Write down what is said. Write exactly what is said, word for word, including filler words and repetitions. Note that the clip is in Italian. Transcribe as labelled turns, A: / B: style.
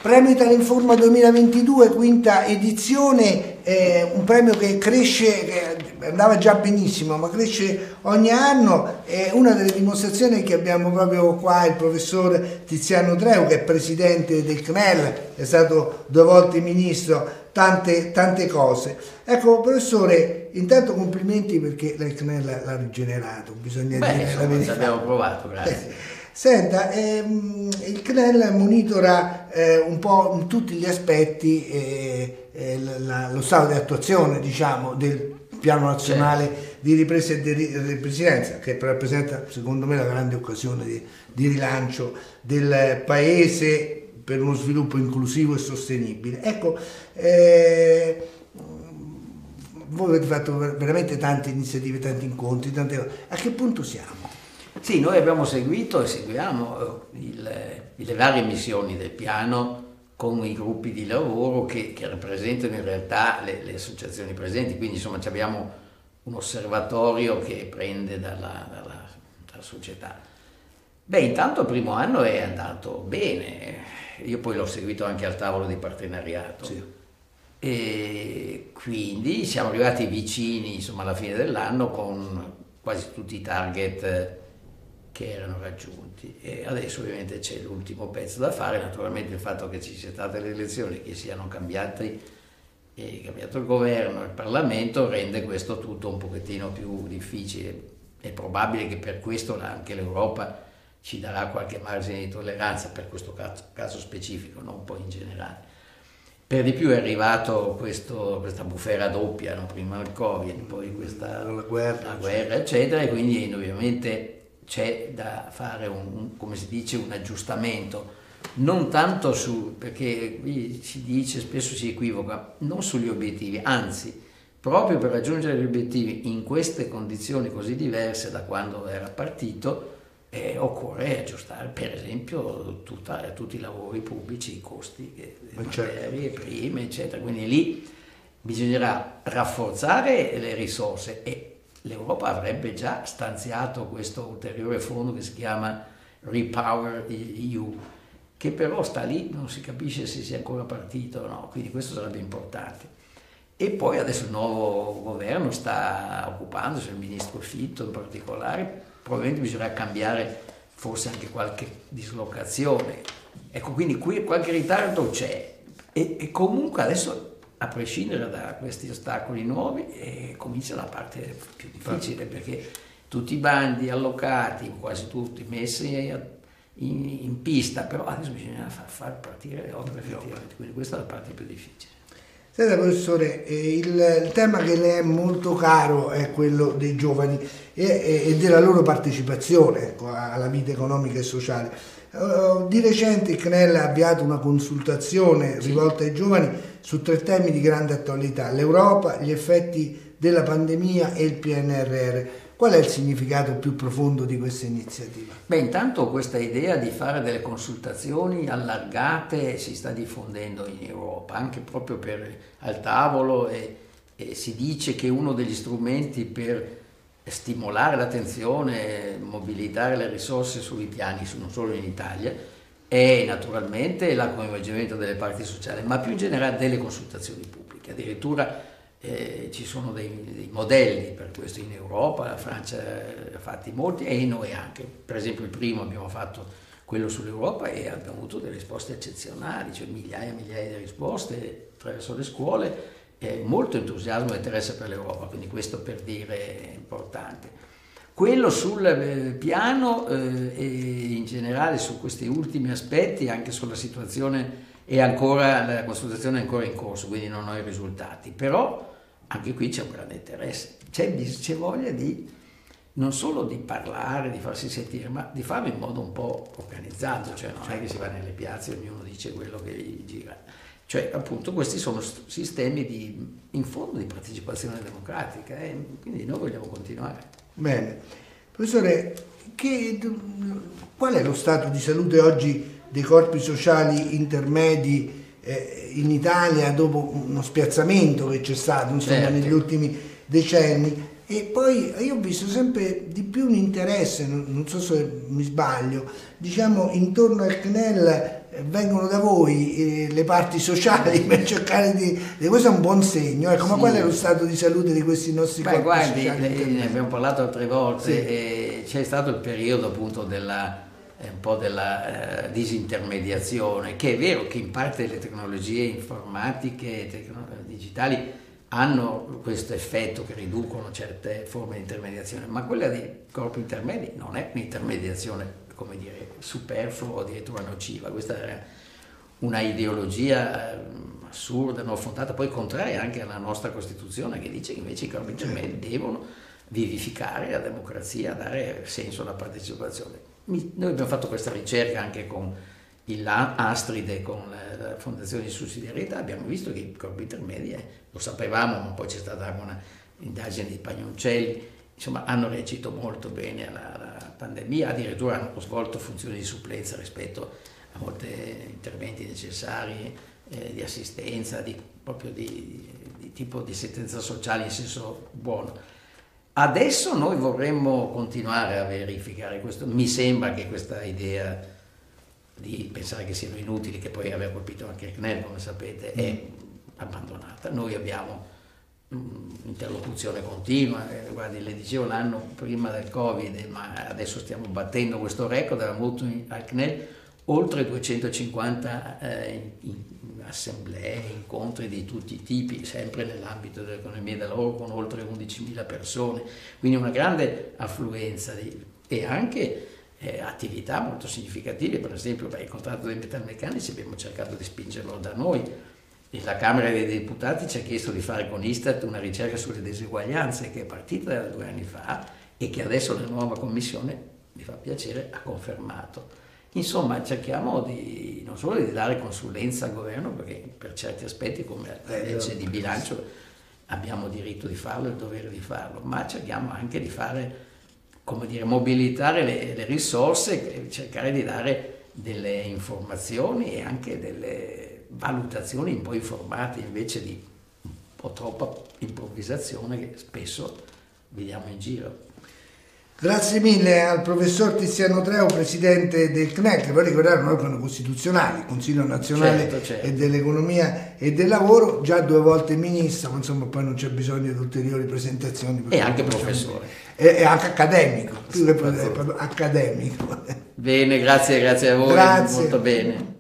A: Premio Italinforma duemilaventidue, quinta edizione, eh, un premio che cresce, che andava già benissimo, ma cresce ogni anno. È una delle dimostrazioni che abbiamo proprio qua il professor Tiziano Treu, che è presidente del C N E L, è stato due volte ministro, tante, tante cose. Ecco, professore, intanto complimenti perché il C N E L l'ha rigenerato, bisogna
B: Beh,
A: dire
B: insomma,
A: la verità.
B: Ci abbiamo provato, grazie.
A: Senta, ehm, il C N E L monitora eh, un po' in tutti gli aspetti eh, eh, la, lo stato di attuazione, diciamo, del Piano Nazionale
B: certo.
A: di Ripresa e di Resilienza, che rappresenta secondo me la grande occasione di, di rilancio del Paese per uno sviluppo inclusivo e sostenibile. Ecco, eh, voi avete fatto veramente tante iniziative, tanti incontri, tante... a che punto siamo?
B: Sì, noi abbiamo seguito e seguiamo il, le varie missioni del piano con i gruppi di lavoro che, che rappresentano in realtà le, le associazioni presenti, quindi insomma abbiamo un osservatorio che prende dalla, dalla, dalla società. Beh, intanto il primo anno è andato bene, io poi l'ho seguito anche al tavolo di partenariato.
A: Sì.
B: E quindi siamo arrivati vicini insomma alla fine dell'anno con quasi tutti i target che erano raggiunti, e adesso ovviamente c'è l'ultimo pezzo da fare. Naturalmente il fatto che ci siano state le elezioni, che siano cambiati e cambiato il governo e il Parlamento rende questo tutto un pochettino più difficile. È probabile che per questo anche l'Europa ci darà qualche margine di tolleranza per questo caso, caso specifico, non poi in generale. Per di più è arrivato questo, questa bufera doppia, no? Prima il Covid, poi questa
A: la guerra,
B: la guerra eccetera, e quindi ovviamente c'è da fare un, un, come si dice, un aggiustamento, non tanto su, perché qui si dice, spesso si equivoca, non sugli obiettivi, anzi, proprio per raggiungere gli obiettivi in queste condizioni così diverse da quando era partito, eh, occorre aggiustare, per esempio, tutta, tutti i lavori pubblici, i costi, che, le materie prime, eccetera. Quindi lì bisognerà rafforzare le risorse, e l'Europa avrebbe già stanziato questo ulteriore fondo che si chiama Repower E U, che però sta lì, non si capisce se sia ancora partito o no, quindi questo sarebbe importante. E poi adesso il nuovo governo sta occupandosi, il ministro Fitto in particolare, probabilmente bisognerà cambiare forse anche qualche dislocazione. Ecco, quindi qui qualche ritardo c'è, e, e comunque adesso, a prescindere da questi ostacoli nuovi, eh, comincia la parte più difficile, perché tutti i bandi allocati, quasi tutti messi in, in pista, però adesso bisogna far, far partire le opere effettivamente, quindi questa è la parte più difficile.
A: Senta professore, eh, il, il tema che le è molto caro è quello dei giovani e, e della loro partecipazione, ecco, alla vita economica e sociale. Uh, di recente il C N E L ha avviato una consultazione sì. rivolta ai giovani su tre temi di grande attualità: l'Europa, gli effetti della pandemia e il P N R R. Qual è il significato più profondo di questa iniziativa?
B: Beh, intanto questa idea di fare delle consultazioni allargate si sta diffondendo in Europa, anche proprio per, al tavolo, e, e si dice che uno degli strumenti per stimolare l'attenzione, mobilitare le risorse sui piani, non solo in Italia, è naturalmente il coinvolgimento delle parti sociali, ma più in generale delle consultazioni pubbliche. Addirittura eh, ci sono dei, dei modelli per questo in Europa, la Francia ha fatti molti e noi anche. Per esempio il primo abbiamo fatto quello sull'Europa e abbiamo avuto delle risposte eccezionali, cioè migliaia e migliaia di risposte attraverso le scuole. Eh, molto entusiasmo e interesse per l'Europa, quindi questo per dire è importante. Quello sul eh, piano eh, e in generale su questi ultimi aspetti, anche sulla situazione, è ancora, la consultazione è ancora in corso, quindi non ho i risultati, però anche qui c'è un grande interesse, c'è, c'è voglia di non solo di parlare, di farsi sentire, ma di farlo in modo un po' organizzato, cioè non è che si va nelle piazze e ognuno dice quello che gli gira. Cioè, appunto, questi sono sistemi di, in fondo, di partecipazione democratica, e eh? quindi noi vogliamo continuare.
A: Bene. Professore, che, qual è lo stato di salute oggi dei corpi sociali intermedi eh, in Italia dopo uno spiazzamento che c'è stato, insomma, certo. negli ultimi decenni? E poi io ho visto sempre di più un interesse, non, non so se mi sbaglio, diciamo intorno al C N E L vengono da voi eh, le parti sociali per cercare di, di... questo è un buon segno, ecco, sì. Ma qual è lo stato di salute di questi nostri
B: Beh,
A: corpi
B: guardi,
A: sociali?
B: ne abbiamo parlato altre volte,
A: sì.
B: E c'è stato il periodo appunto della un po' della eh, disintermediazione, che è vero che in parte le tecnologie informatiche e tecno- digitali hanno questo effetto che riducono certe forme di intermediazione, ma quella dei corpi intermedi non è un'intermediazione, come dire, superflua o addirittura nociva. Questa è una ideologia eh, assurda, non fondata, poi contraria anche alla nostra Costituzione, che dice che invece i corpi intermedi devono vivificare la democrazia, dare senso alla partecipazione. Noi abbiamo fatto questa ricerca anche con il Astride, con la, la Fondazione di Sussidiarietà, abbiamo visto che i corpi intermedi, lo sapevamo, ma poi c'è stata anche una indagine di Pagnoncelli, insomma hanno reagito molto bene alla, alla pandemia, addirittura hanno svolto funzioni di supplenza rispetto a molti interventi necessari eh, di assistenza, di, proprio di, di tipo di assistenza sociale in senso buono. Adesso noi vorremmo continuare a verificare questo, mi sembra che questa idea di pensare che siano inutili, che poi aveva colpito anche il C N E L, come sapete, è abbandonata. Noi abbiamo un'interlocuzione continua, eh, guardi, le dicevo l'anno prima del Covid, ma adesso stiamo battendo questo record, avevamo avuto al C N E L oltre duecentocinquanta eh, in, in assemblee, incontri di tutti i tipi, sempre nell'ambito dell'economia del lavoro, con oltre undicimila persone, quindi una grande affluenza di, e anche eh, attività molto significative. Per esempio, beh, il contratto dei metalmeccanici abbiamo cercato di spingerlo da noi, e la Camera dei Deputati ci ha chiesto di fare con Istat una ricerca sulle diseguaglianze che è partita da due anni fa e che adesso la nuova Commissione, mi fa piacere, ha confermato. Insomma, cerchiamo di, non solo di dare consulenza al governo, perché per certi aspetti, come la legge di bilancio, abbiamo diritto di farlo e il dovere di farlo, ma cerchiamo anche di fare, come dire, mobilitare le, le risorse e cercare di dare delle informazioni e anche delle valutazioni un po' informate, invece di un po' troppa improvvisazione che spesso vediamo in giro.
A: Grazie mille al professor Tiziano Treu, presidente del C N E L, che poi ricordare è un organo costituzionale, Consiglio Nazionale
B: certo, certo.
A: e dell'Economia e del Lavoro, già due volte ministro, ma insomma poi non c'è bisogno di ulteriori presentazioni.
B: E anche professore.
A: E, e anche accademico, più che accademico.
B: Bene, grazie, grazie a voi,
A: Grazie.
B: molto bene.